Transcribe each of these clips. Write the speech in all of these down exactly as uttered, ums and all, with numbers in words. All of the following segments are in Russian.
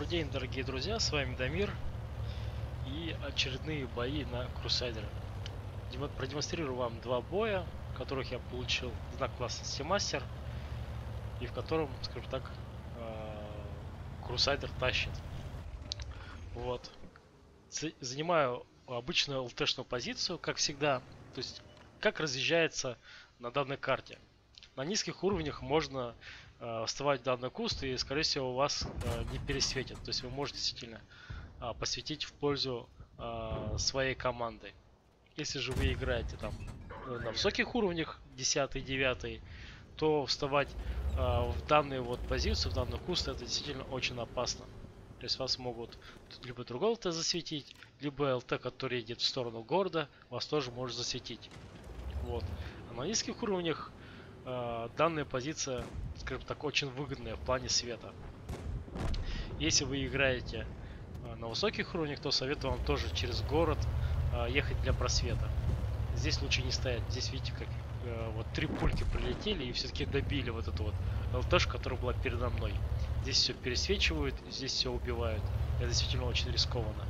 Добрый день, дорогие друзья, с вами Дамир и очередные бои на Крусайдере. Продемонстрирую вам два боя, в которых я получил знак классности мастер и в котором, скажем так, Крусайдер тащит. Вот. Занимаю обычную ЛТшную позицию, как всегда, то есть как разъезжается на данной карте. На низких уровнях можно э, вставать в данный куст, и скорее всего вас э, не пересветит. То есть вы можете действительно э, посвятить в пользу э, своей команды. Если же вы играете там на высоких уровнях, десятый, девятый, то вставать э, в данную вот позицию, в данный куст, это действительно очень опасно. То есть вас могут либо другой ЛТ засветить, либо ЛТ, который идет в сторону города, вас тоже может засветить. Вот. А на низких уровнях э, данная позиция, скажем так, очень выгодная в плане света. Если вы играете э, на высоких уровнях, то советую вам тоже через город э, ехать для просвета. Здесь лучше не стоять. Здесь видите, как э, вот три пульки прилетели и все-таки добили вот эту вот ЛТшку, которая была передо мной. Здесь все пересвечивают, здесь все убивают. Это действительно очень рискованно.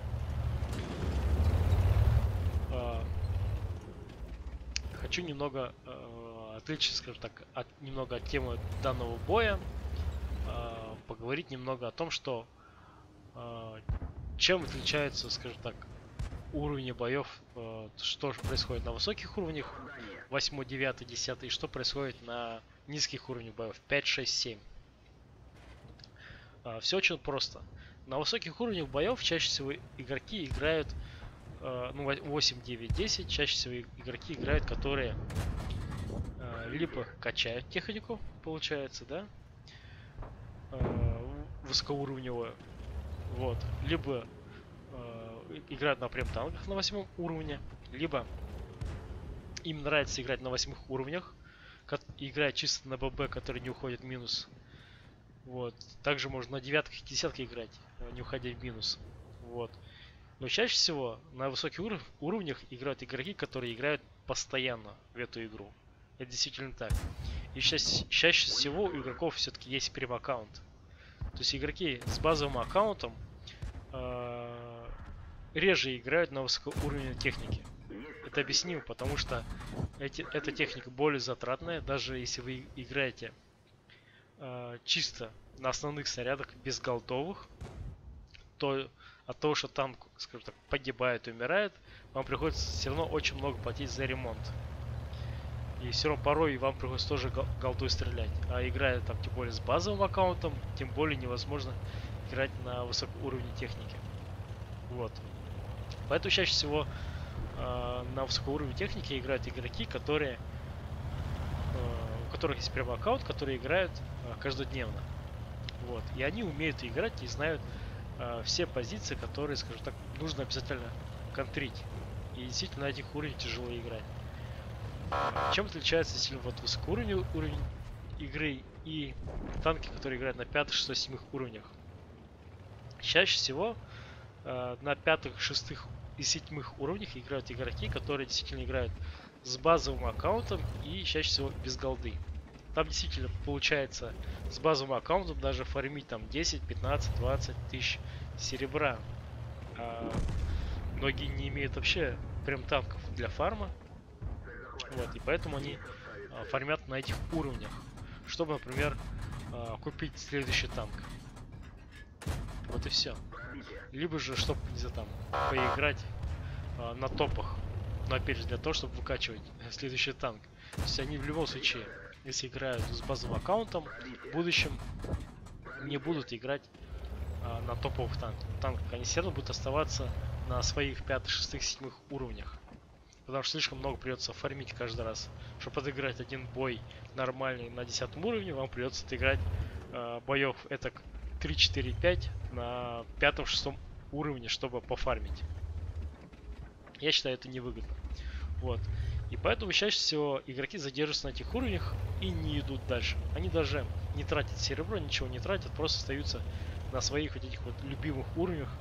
Э, хочу немного э, отличить, скажем так, от, немного от темы данного боя. Э, поговорить немного о том, что э, чем отличается, скажем так, уровни боев, э, что происходит на высоких уровнях восемь, девять, десять и что происходит на низких уровнях боев пять, шесть, семь. Э, все очень просто. На высоких уровнях боев чаще всего игроки играют э, ну, восемь, девять, десять. Чаще всего игроки играют, которые э, либо качают технику, получается, да, э, высокоуровневую, вот, либо играют на прем-танках на восьмом уровне, либо им нравится играть на восьмых уровнях, играть чисто на ББ, который не уходит в минус. Вот. Также можно на девятках и десятках играть, не уходя в минус. Вот. Но чаще всего на высоких уров уровнях играют игроки, которые играют постоянно в эту игру. Это действительно так. И чаще, чаще всего у игроков все-таки есть прем-аккаунт. То есть игроки с базовым аккаунтом э реже играют на высокоуровневой технике. Это объяснимо, потому что эти, эта техника более затратная. Даже если вы играете э, чисто на основных снарядах без голдовых, то от того, что танк, скажем так, погибает и умирает, вам приходится все равно очень много платить за ремонт. И все равно порой вам приходится тоже голдой стрелять. А играя там тем более с базовым аккаунтом, тем более невозможно играть на высокоуровневой технике. Вот. Поэтому чаще всего э, на высокоуровневой технике играют игроки, которые, э, у которых есть прямой аккаунт, которые играют э, каждодневно. Вот. И они умеют играть и знают э, все позиции, которые, скажем так, нужно обязательно контрить. И действительно на этих уровнях тяжело играть. Чем отличается действительно вот высокоуровневый уровень игры и танки, которые играют на пятых, шестых, седьмых уровнях? Чаще всего э, на пятых, шестых и седьмых уровнях играют игроки, которые действительно играют с базовым аккаунтом и чаще всего без голды. Там действительно получается с базовым аккаунтом даже фармить там десять, пятнадцать, двадцать тысяч серебра. А многие не имеют вообще прям танков для фарма. Вот, и поэтому они а, фармят на этих уровнях, чтобы, например, а, купить следующий танк. Вот и все. Либо же, чтобы, не знаю, там, поиграть а, на топах. Но опять же, для того, чтобы выкачивать следующий танк. То есть они в любом случае, если играют с базовым аккаунтом, в будущем не будут играть а, на топовых танках. танках. Они все равно будут оставаться на своих пятых, шестых, седьмых уровнях. Потому что слишком много придется фармить каждый раз. Чтобы отыграть один бой нормальный на десятом уровне, вам придется отыграть э, боев этак три, четыре, пять на пятом, шестом уровне, чтобы пофармить. Я считаю, это невыгодно. Вот. И поэтому чаще всего игроки задерживаются на этих уровнях и не идут дальше. Они даже не тратят серебро, ничего не тратят, просто остаются на своих вот этих вот любимых уровнях,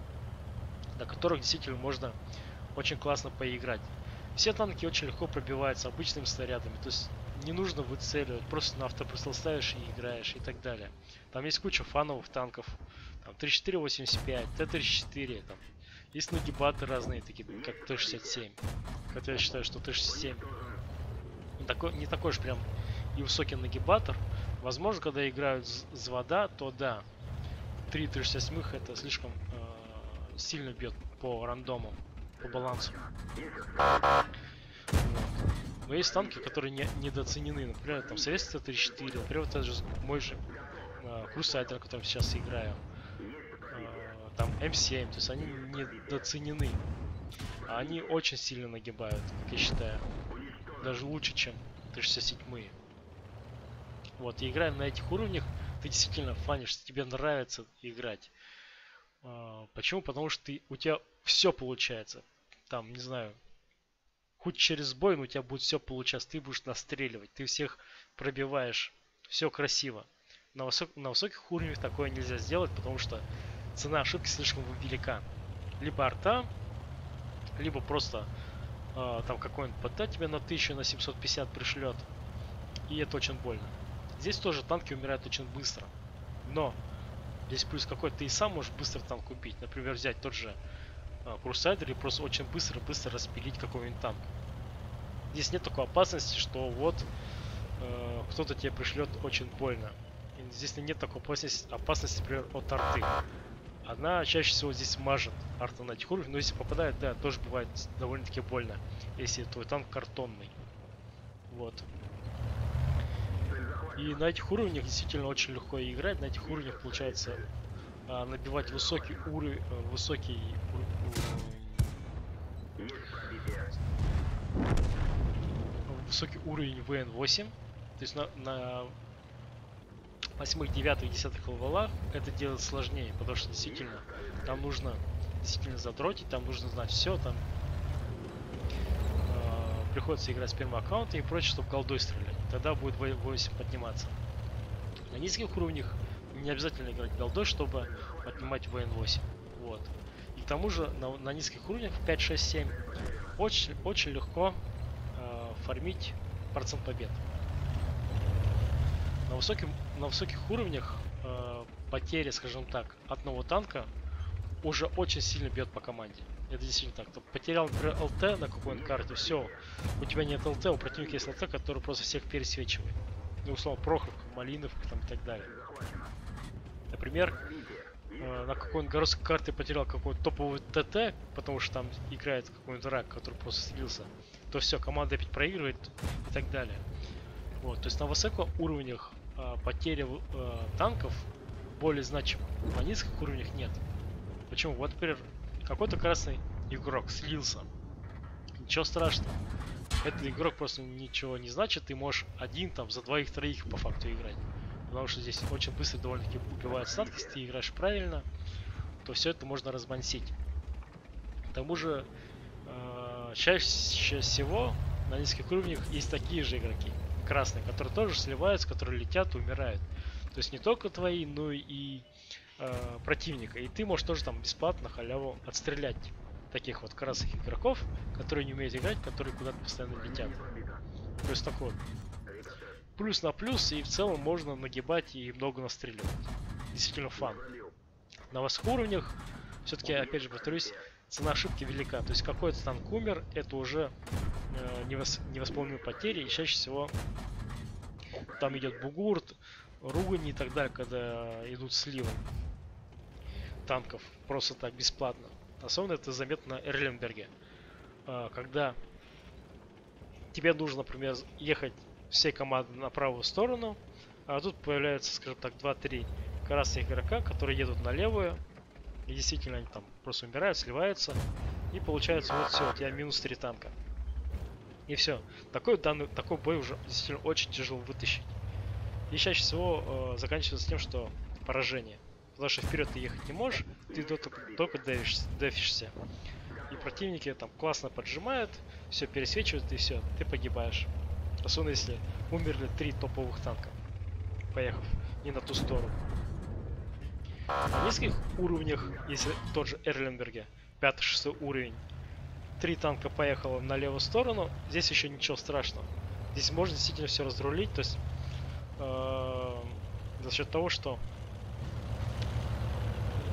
на которых действительно можно очень классно поиграть. Все танки очень легко пробиваются обычными снарядами, то есть не нужно выцеливать, просто на автоприцел ставишь и играешь и так далее. Там есть куча фановых танков, Там тридцать четыре восемьдесят пять, Т тридцать четыре, там. Есть нагибаты разные, такие как Т шестьдесят семь. Хотя я считаю, что Т шестьдесят семь не такой, не такой же прям и высокий нагибатор. Возможно, когда играют с вода, то да. три Т шестьдесят семь это слишком э, сильно бьет по рандому, по балансу. Вот. Но есть танки, которые не, недооценены. Например, там Советский Т тридцать четыре, например, вот этот же мой же э, Crusader, которым сейчас играю. Э, там М семь, то есть они недооценены. А они очень сильно нагибают, как я считаю. Даже лучше, чем Т шестьдесят семь. Вот, и играя на этих уровнях, ты действительно фанишься, тебе нравится играть. А, почему? Потому что ты, у тебя все получается. Там, не знаю, хоть через бой, но у тебя будет все получаться. Ты будешь настреливать, ты всех пробиваешь. Все красиво. На, высок, на высоких уровнях такое нельзя сделать, потому что цена ошибки слишком велика. Либо арта, либо просто э, там какой-нибудь ПТ тебе на тысячу, на семьсот пятьдесят пришлет. И это очень больно. Здесь тоже танки умирают очень быстро. Но здесь плюс какой ты и сам можешь быстро танк купить. Например, взять тот же э, Crusader и просто очень быстро-быстро распилить какой-нибудь танк. Здесь нет такой опасности, что вот э, кто-то тебе пришлет очень больно. И здесь нет такой опасности, опасности, например, от арты. Она чаще всего здесь мажет арта на этих уровнях, но если попадает, да, тоже бывает довольно-таки больно, если твой танк картонный. Вот. И на этих уровнях действительно очень легко играть. На этих уровнях получается а, набивать высокий уровень, высокий ур... высокий уровень В Н восемь. То есть на, на восьмых, девятых, десятых левелах это делать сложнее, потому что действительно там нужно действительно задротить, там нужно знать все, там э, приходится играть с первым аккаунтом и прочее, чтобы голдой стрелять. Тогда будет В восемь подниматься. На низких уровнях не обязательно играть голдой, чтобы поднимать В Н восемь. Вот. И к тому же на, на низких уровнях пять, шесть, семь очень, очень легко э, фармить процент побед. На высоких, на высоких уровнях э, потери, скажем так, одного танка уже очень сильно бьет по команде. Это действительно так. Ты потерял, например, ЛТ на какой-нибудь карте, все, у тебя нет ЛТ, у противника есть ЛТ, который просто всех пересвечивает. Ну, условно, Прохоровка, Малиновка там и так далее. Например, э, на какой-нибудь городской карте потерял какой-то топовый ТТ, потому что там играет какой-нибудь рак, который просто слился, то все, команда опять проигрывает и так далее. Вот, то есть на высоких уровнях э, потери э, танков более значимы. На низких уровнях нет. Почему? Вот, например, какой-то красный игрок слился. Ничего страшного. Этот игрок просто ничего не значит. Ты можешь один там за двоих-троих по факту играть. Потому что здесь очень быстро довольно-таки убивают танки. Если ты играешь правильно, то все это можно размансить. К тому же, э, чаще всего на низких уровнях есть такие же игроки. Красные, которые тоже сливаются, которые летят и умирают. То есть не только твои, но и э, противника. И ты можешь тоже там бесплатно халяву отстрелять таких вот красных игроков, которые не умеют играть, которые куда-то постоянно летят. То есть такой вот плюс на плюс, и в целом можно нагибать и много настреливать. Действительно фан. На высоких уровнях все-таки, опять же повторюсь, цена ошибки велика. То есть какой-то танк умер, это уже э, невос невосполнимые потери, и чаще всего там идет бугурт, ругань и так далее, когда идут сливы танков просто так бесплатно. Особенно это заметно на Эрленберге, э, когда тебе нужно, например, ехать всей команды на правую сторону, а тут появляются, скажем так, два-три красных игрока, которые едут на левую. И действительно они там просто умирают, сливаются. И получается вот все, у тебя минус три танка. И все. Такой, данный, такой бой уже действительно очень тяжело вытащить. И чаще всего э, заканчивается тем, что поражение. Потому что вперед ты ехать не можешь, ты только, только дефишься, дефишься. И противники там классно поджимают, все пересвечивают и все, ты погибаешь. Особенно если умерли три топовых танка, поехав не на ту сторону. На низких уровнях, если тот же Эрленберге, пятый-шестой уровень, три танка поехало на левую сторону, здесь еще ничего страшного. Здесь можно действительно все разрулить, то есть э, за счет того, что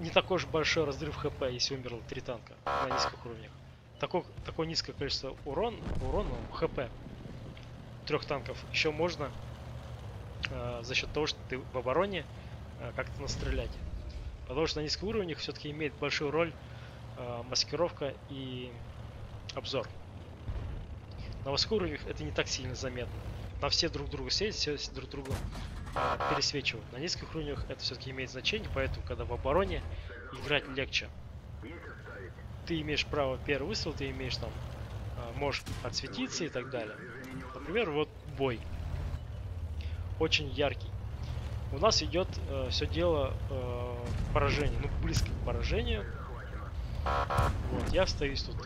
не такой уж большой разрыв хп, если умерло три танка на низких уровнях. Такое, такое низкое количество урон, урона, хп трех танков еще можно э, за счет того, что ты в обороне э, как-то настрелять. Потому что на низких уровнях все-таки имеет большую роль э, маскировка и обзор. На высоких уровнях это не так сильно заметно. На все друг друга сесть, все друг друга э, пересвечивают. На низких уровнях это все-таки имеет значение, поэтому когда в обороне играть легче. Ты имеешь право первый выстрел, ты имеешь там, э, можешь отсветиться и так далее. Например, вот бой. Очень яркий. У нас идет э, все дело э, поражение, ну близко к поражению. Вот, я остаюсь тут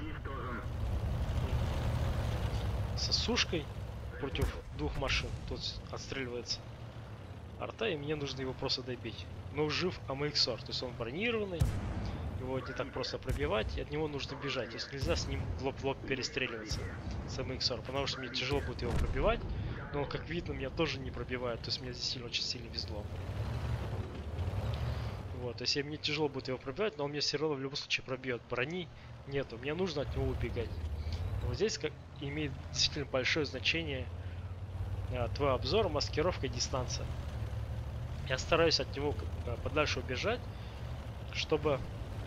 со сушкой против двух машин. Тут отстреливается арта, и мне нужно его просто добить. Но жив эй эм икс ар, то есть он бронированный, его не так просто пробивать, и от него нужно бежать. Если нельзя с ним в лоб в лоб перестреливаться с эй эм икс ар, потому что мне тяжело будет его пробивать. Но, как видно, меня тоже не пробивает, то есть мне здесь сильно, очень сильно везло. Вот, то есть мне тяжело будет его пробивать, но он мне все равно в любом случае пробьет. Брони нету, мне нужно от него убегать. Вот здесь как имеет действительно большое значение а, твой обзор, маскировка и дистанция. Я стараюсь от него а, подальше убежать, чтобы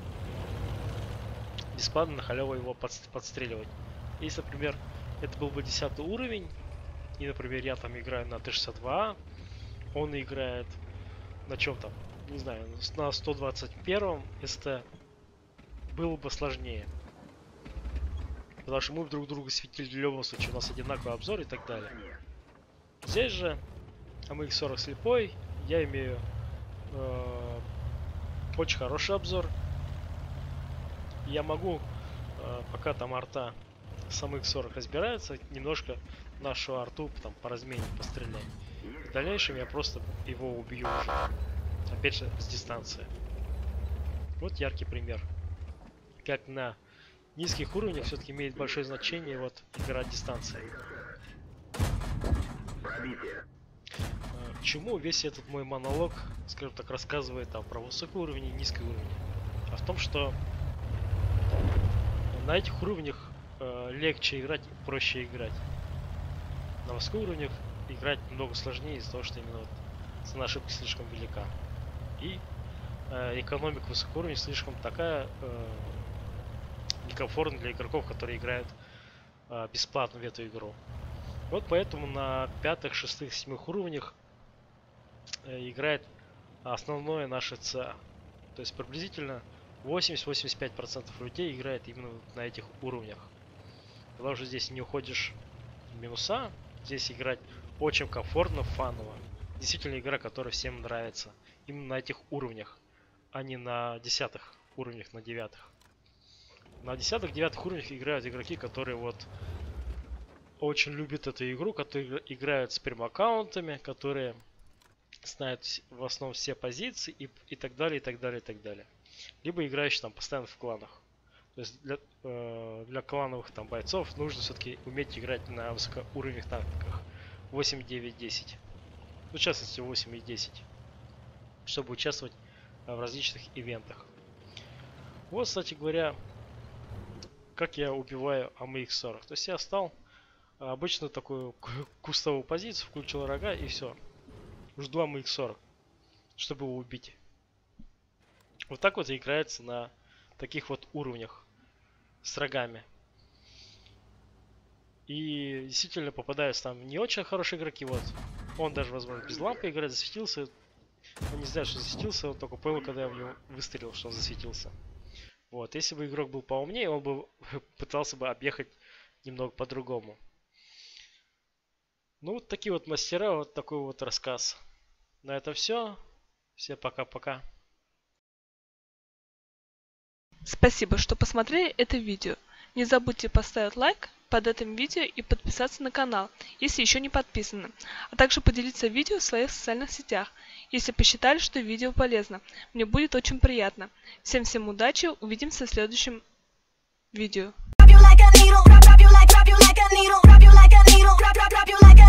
бесплатно на халяву его подстреливать. Если, например, это был бы десятый уровень, и, например, я там играю на Т шестьдесят два, он играет на чем там, не знаю, на сто двадцать первом СТ, было бы сложнее. Потому что мы друг друга светили в любом случае, у нас одинаковый обзор и так далее. Здесь же эй эм икс сорок слепой, я имею э, очень хороший обзор. Я могу, э, пока там арта с эй эм икс сорок разбирается, немножко нашу арту там по размене пострелять. В дальнейшем я просто его убью уже. Опять же с дистанции. Вот яркий пример. Как на низких уровнях все-таки имеет большое значение вот играть дистанцией. К чему весь этот мой монолог, скажем так, рассказывает там про высокий уровень и низкий уровень? А в том, что на этих уровнях э, легче играть и проще играть. На высоких уровнях играть много сложнее из-за того, что именно вот цена ошибки слишком велика. И э, экономика высоких уровней слишком такая э, некомфортная для игроков, которые играют э, бесплатно в эту игру. Вот поэтому на пятых, шестых, седьмых уровнях э, играет основное наше ЦА. То есть приблизительно восемьдесят-восемьдесят пять процентов людей играет именно на этих уровнях. Потому что здесь не уходишь в минуса. Здесь играть очень комфортно, фаново. Действительно игра, которая всем нравится. Именно на этих уровнях, а не на десятых уровнях, на девятых. На десятых, девятых уровнях играют игроки, которые вот очень любят эту игру, которые играют с прем-аккаунтами, которые знают в основном все позиции и, и так далее, и так далее, и так далее. Либо играющие там постоянно в кланах. То есть для, э, для клановых там бойцов нужно все-таки уметь играть на высокоуровневых танках восемь, девять, десять. Ну, в частности восемь и десять. Чтобы участвовать э, в различных ивентах. Вот, кстати говоря, как я убиваю эй эм икс сорок. То есть я стал э, обычно такую кустовую позицию, включил рога и все. Жду эй эм икс сорок, чтобы его убить. Вот так вот играется на таких вот уровнях с рогами. И действительно попадаются там не очень хорошие игроки. Вот он даже, возможно, без лампы играет, засветился. Он не знает, что засветился, он только понял, когда я в него выстрелил, что он засветился. Вот, если бы игрок был поумнее, он бы пытался бы объехать немного по-другому. Ну, вот такие вот мастера, вот такой вот рассказ. На это все. Всем пока-пока. Спасибо, что посмотрели это видео. Не забудьте поставить лайк под этим видео и подписаться на канал, если еще не подписаны, а также поделиться видео в своих социальных сетях, если посчитали, что видео полезно. Мне будет очень приятно. Всем-всем удачи, увидимся в следующем видео.